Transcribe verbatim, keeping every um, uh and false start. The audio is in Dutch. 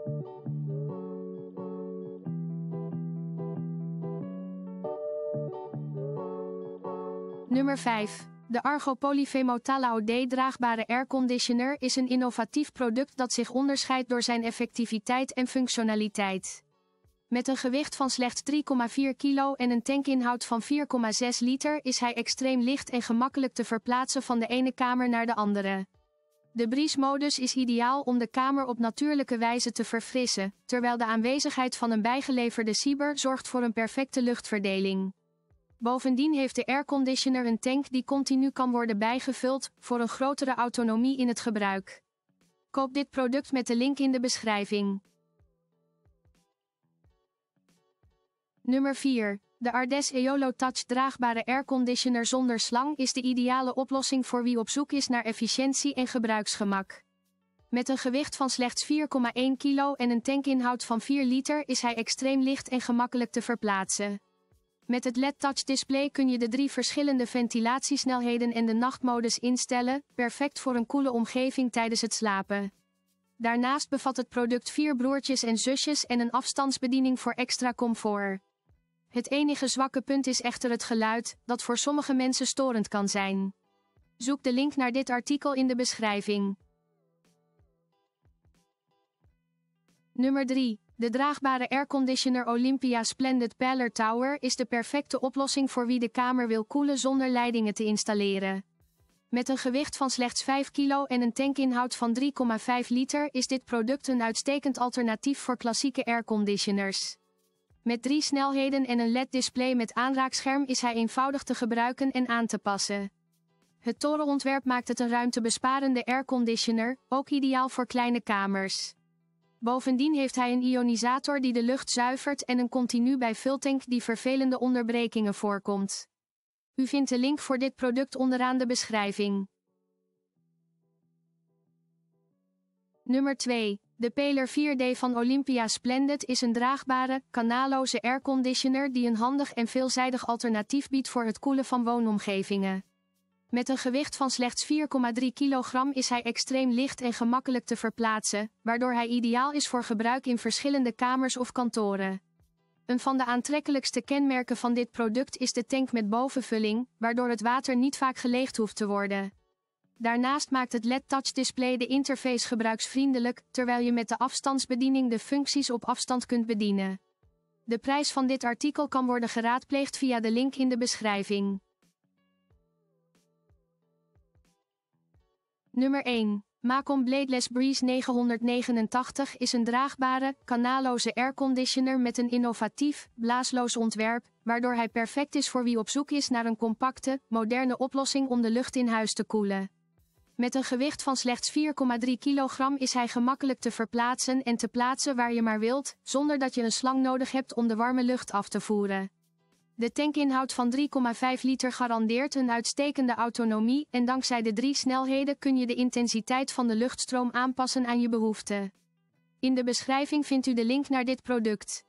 Nummer vijf. De Argo Polyfemo Talao D draagbare airconditioner is een innovatief product dat zich onderscheidt door zijn effectiviteit en functionaliteit. Met een gewicht van slechts drie komma vier kilo en een tankinhoud van vier komma zes liter is hij extreem licht en gemakkelijk te verplaatsen van de ene kamer naar de andere. De Breeze-modus is ideaal om de kamer op natuurlijke wijze te verfrissen, terwijl de aanwezigheid van een bijgeleverde sieber zorgt voor een perfecte luchtverdeling. Bovendien heeft de airconditioner een tank die continu kan worden bijgevuld, voor een grotere autonomie in het gebruik. Koop dit product met de link in de beschrijving. Nummer vier. De Ardes Eolo Touch draagbare airconditioner zonder slang is de ideale oplossing voor wie op zoek is naar efficiëntie en gebruiksgemak. Met een gewicht van slechts vier komma één kilo en een tankinhoud van vier liter is hij extreem licht en gemakkelijk te verplaatsen. Met het L E D-touch display kun je de drie verschillende ventilatiesnelheden en de nachtmodus instellen, perfect voor een koele omgeving tijdens het slapen. Daarnaast bevat het product vier broertjes en zusjes en een afstandsbediening voor extra comfort. Het enige zwakke punt is echter het geluid, dat voor sommige mensen storend kan zijn. Zoek de link naar dit artikel in de beschrijving. Nummer drie. De draagbare airconditioner Olympia Splendid Parlor Tower is de perfecte oplossing voor wie de kamer wil koelen zonder leidingen te installeren. Met een gewicht van slechts vijf kilo en een tankinhoud van drie komma vijf liter is dit product een uitstekend alternatief voor klassieke airconditioners. Met drie snelheden en een L E D-display met aanraakscherm is hij eenvoudig te gebruiken en aan te passen. Het torenontwerp maakt het een ruimtebesparende airconditioner, ook ideaal voor kleine kamers. Bovendien heeft hij een ionisator die de lucht zuivert en een continu bijvultank die vervelende onderbrekingen voorkomt. U vindt de link voor dit product onderaan de beschrijving. Nummer twee. De Paler vier D van Olympia Splendid is een draagbare, kanaalloze airconditioner die een handig en veelzijdig alternatief biedt voor het koelen van woonomgevingen. Met een gewicht van slechts vier komma drie kilogram is hij extreem licht en gemakkelijk te verplaatsen, waardoor hij ideaal is voor gebruik in verschillende kamers of kantoren. Een van de aantrekkelijkste kenmerken van dit product is de tank met bovenvulling, waardoor het water niet vaak geleegd hoeft te worden. Daarnaast maakt het L E D-touch display de interface gebruiksvriendelijk, terwijl je met de afstandsbediening de functies op afstand kunt bedienen. De prijs van dit artikel kan worden geraadpleegd via de link in de beschrijving. Nummer één. Macom Bladeless Breeze negenhonderdnegenentachtig is een draagbare, kanaalloze airconditioner met een innovatief, blaasloos ontwerp, waardoor hij perfect is voor wie op zoek is naar een compacte, moderne oplossing om de lucht in huis te koelen. Met een gewicht van slechts vier komma drie kilogram is hij gemakkelijk te verplaatsen en te plaatsen waar je maar wilt, zonder dat je een slang nodig hebt om de warme lucht af te voeren. De tankinhoud van drie komma vijf liter garandeert een uitstekende autonomie en dankzij de drie snelheden kun je de intensiteit van de luchtstroom aanpassen aan je behoeften. In de beschrijving vindt u de link naar dit product.